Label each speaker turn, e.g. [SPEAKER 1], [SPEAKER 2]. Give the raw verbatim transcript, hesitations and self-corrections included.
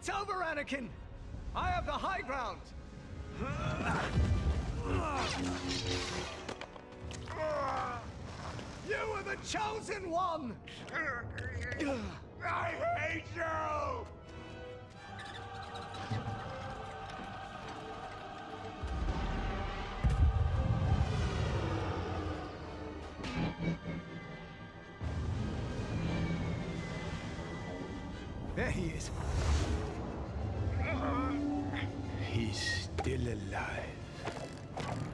[SPEAKER 1] It's over, Anakin! I have the high ground! You are the chosen one!
[SPEAKER 2] I hate you!
[SPEAKER 1] There he is.
[SPEAKER 2] He's still alive.